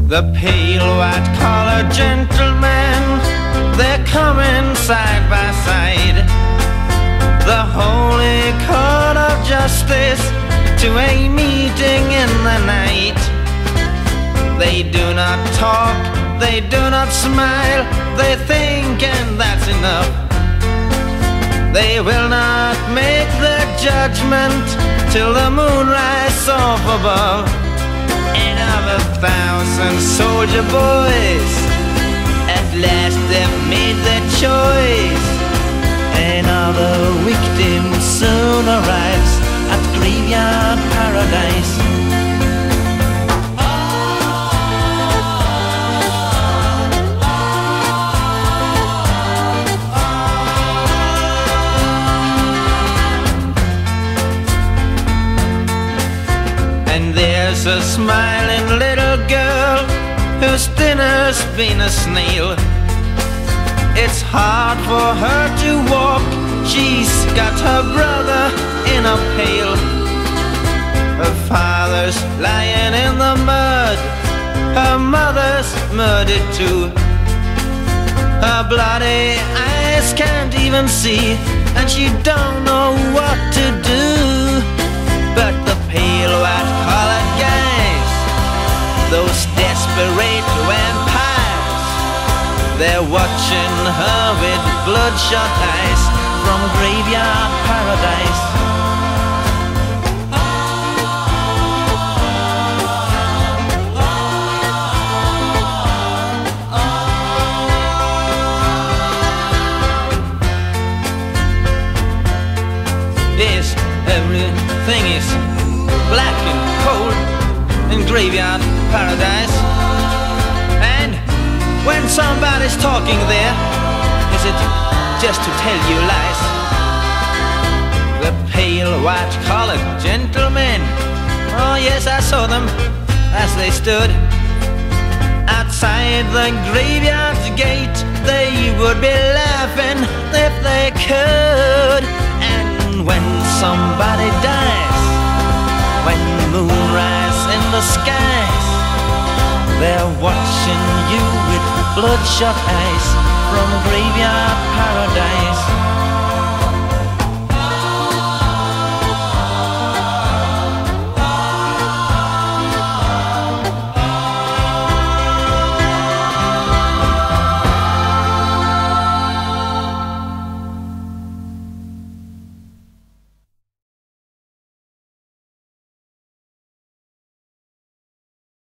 The pale white-collar gentlemen, they're coming side by side. The holy court of justice to a meeting in the night. They do not talk, they do not smile, they think and that's enough. They will not make their judgment till the moon rises off above. And of 1,000 soldier boys, at last they've made their choice. Another victim soon arrives at Graveyard Paradise. And there's a smiling little girl whose dinner's been a snail. It's hard for her to walk, she's got her brother in a pail. Her father's lying in the mud, her mother's murdered too. Her bloody eyes can't even see, and she don't know what to do. But the pale white-collared guys, those desperate vampires, they're watching her with bloodshot eyes from Graveyard Paradise. Yes, everything is black and cold in Graveyard Paradise. And when somebody's talking there, is it just to tell you lies? The pale white-collared gentlemen, oh yes, I saw them as they stood outside the graveyard's gate. They would be laughing if they could. And when somebody dies, when the moon rises in the skies, they're watching you with bloodshot eyes from Graveyard Paradise.